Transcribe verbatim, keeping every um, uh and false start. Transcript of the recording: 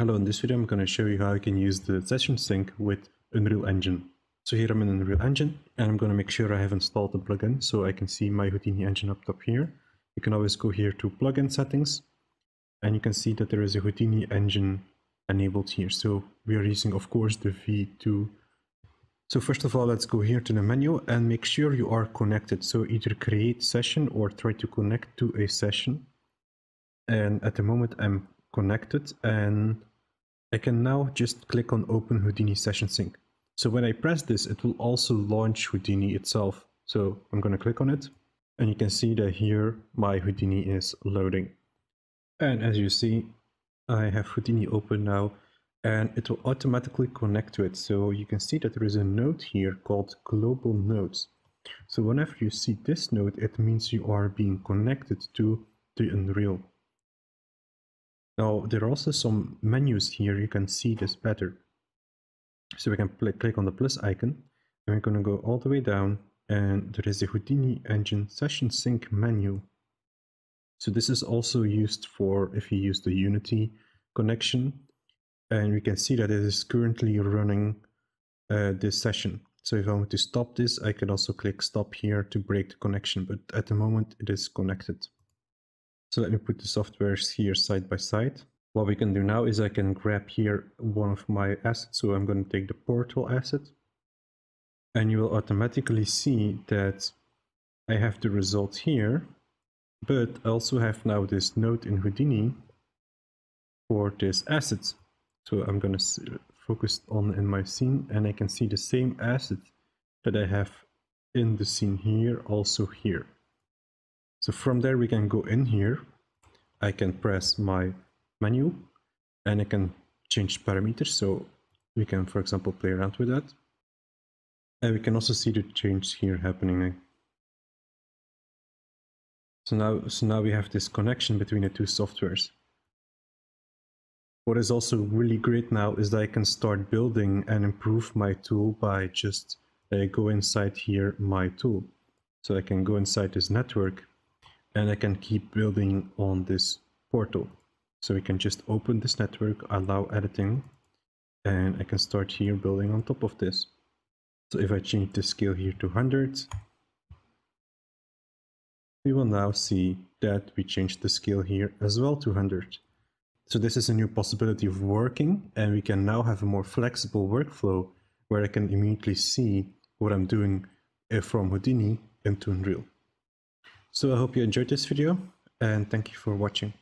Hello, in this video I'm going to show you how you can use the session sync with Unreal Engine. So here I'm in Unreal Engine and I'm going to make sure I have installed the plugin so I can see my Houdini Engine up top here. You can always go here to plugin settings and you can see that there is a Houdini Engine enabled here. So we are using, of course, the V two. So first of all, let's go here to the menu and make sure you are connected. So either create session or try to connect to a session. And at the moment I'm connected and I can now just click on Open Houdini Session Sync. So when I press this, it will also launch Houdini itself. So I'm going to click on it and you can see that here my Houdini is loading. And as you see, I have Houdini open now and it will automatically connect to it. So you can see that there is a node here called Global Nodes. So whenever you see this node, it means you are being connected to the Unreal. Now, there are also some menus here, you can see this better. So we can click on the plus icon, and we're going to go all the way down, and there is a Houdini Engine Session Sync menu. So this is also used for if you use the Unity connection, and we can see that it is currently running uh, this session. So if I want to stop this, I can also click stop here to break the connection, but at the moment it is connected. So let me put the softwares here side by side. What we can do now is I can grab here one of my assets. So I'm going to take the portal asset. And you will automatically see that I have the result here. But I also have now this node in Houdini for this asset. So I'm going to focus on in my scene and I can see the same asset that I have in the scene here, also here. So from there we can go in here, I can press my menu and I can change parameters. So we can, for example, play around with that. And we can also see the change here happening. So now, so now we have this connection between the two softwares. What is also really great now is that I can start building and improve my tool by just uh, go inside here, my tool. So I can go inside this network and I can keep building on this portal. So we can just open this network, allow editing, and I can start here building on top of this. So if I change the scale here to one hundred, we will now see that we changed the scale here as well to one hundred. So this is a new possibility of working, and we can now have a more flexible workflow where I can immediately see what I'm doing from Houdini into Unreal. So I hope you enjoyed this video and thank you for watching.